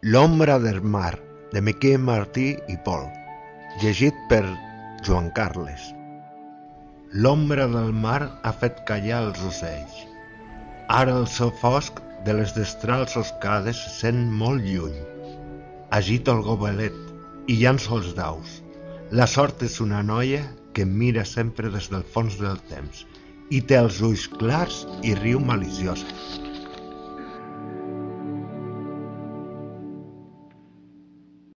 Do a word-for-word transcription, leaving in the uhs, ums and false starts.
L'ombra del mar, de Miquel Martí i Pol, llegit per Joan Carles. L'ombra del mar ha fet callar els ocells. Ara el so fosc de les destrals oscades se sent molt lluny. Agita el gobelet i llança els daus. La sort és una noia que mira sempre des del fons del temps i té els ulls clars i riu maliciosa.